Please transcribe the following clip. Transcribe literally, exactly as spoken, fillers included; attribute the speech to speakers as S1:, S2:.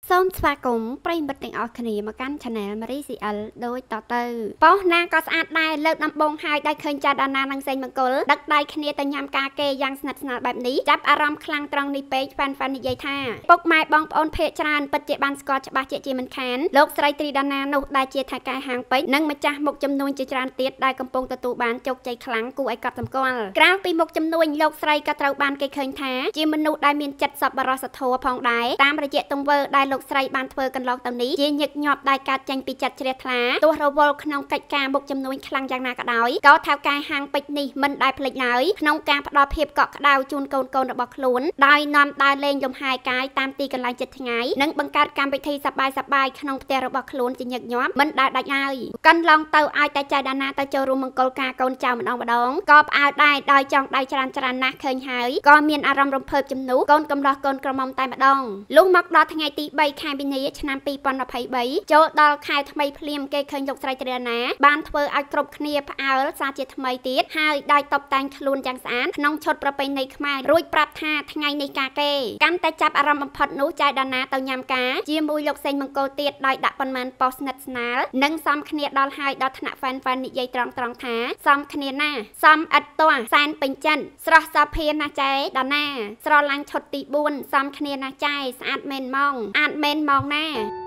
S1: សូមស្វាគមន៍ប្រិយមិត្តទាំងអស់គ្នាមកកាន់ Channel Marie xê lờ ដូចតទៅប៉ុស្តិ៍ណាក៏ស្អាតដែរលើកដំបងហើយដែលឃើញចាដាណានិងសេងមង្គលដឹកដៃគ្នាទៅញ៉ាំការគេយ៉ាងស្និទ្ធស្នាលបែបនេះចាប់អារម្មណ៍ខ្លាំងត្រង់នេះពេកហ្វានហ្វាននិយាយថាពុកម៉ែបងប្អូនភ័យច្រើនពិតជាបានស្គាល់ច្បាស់ជាជាមិនខានលោកស្រីត្រីដាណានោះដែលជាថៅកែហាងពេជ្រនិងម្ចាស់មុខចំនួនជាច្រើនទៀតដែលកំពុងទទួលបានជោគជ័យខ្លាំងគួរឲ្យកត់សម្គាល់ក្រៅពីមុខចំនួនលោកស្រីក៏ត្រូវបានគេឃើញថាជាមនុស្សដែលមានចិត្តសប្បុរសធម៌ផងដែរតាមរយៈទង្វើដែលលោកស្រីបានធ្វើកន្លងទៅនេះជាញឹកញាប់ដែលកើតចេញពីចិត្តជ្រះថ្លាទោះរវល់ក្នុងកិច្ចការមុខចំនួនខ្លាំងយ៉ាងណាក៏ដោយក៏ថៅកែហាងពេជ្រនេះមិនដែលភ្លេចឡើយក្នុងការផ្ដល់ភាពកក់ក្ដៅជូនកូនកូនរបស់ខ្លួនដោយនាំដើរលេងលំហែកាយតាមទីកន្លែងចិត្តថ្ងៃនិងបង្កើតកម្មវិធីសប្បាយសប្បាយក្នុងផ្ទះរបស់ខ្លួនជាញឹកញាប់មិនដែលដាច់ហើយកន្លងទៅឲ្យតែចៅដាណាទៅចូលរួមមង្គលការកូនចៅម្ដងម្ដងក៏ផ្អើលដែរដោយចង់ដៃច្រើនច្រើនណាស់ឃើញហើយក៏មានអារម្មណ៍រំភើបជំនួសកូនកំឡោះកូនក្រមុំតែម្ដងលុះមកដល់ថ្ងៃទីបីខែមីនាឆ្នាំពីរពាន់ម្ភៃបីចូលដល់ខែថ្មីភ្លាមគេឃើញលោកស្រីត្រីដាណាបានធ្វើឲ្យគ្រប់គ្នាផ្អើលសារជាថ្មីទៀតហើយដោយតុបតែងខ្លួនយ៉ាងស្អាតក្នុងឈុតប្រពៃណីខ្មែររួចប្រាប់ថាថ្ងៃនេះការគេកាន់តែចាប់អារម្មណ៍បំផុតនោះចៅដាណាទៅញ៉ាំការជាមួយលោកសេងមង្គលទៀតដោយដាក់ប៉ុន្មានប៉ុស្តិ៍ស្និទ្ធស្នាលនិងសំគ្នាដល់ហើយដល់ថ្នាក់ហ្វេនហ្វេននិយាយត្រង់ត្រង់ថាសំគ្នាណាសំឥតទាស់សែនពេញចិនស្រស់សោភាណាចែដាណាស្រឡាញ់ឈុតទីបួនសំគ្នាណាចែស្អាតមែនម៉ងអាតមែនម៉ងណា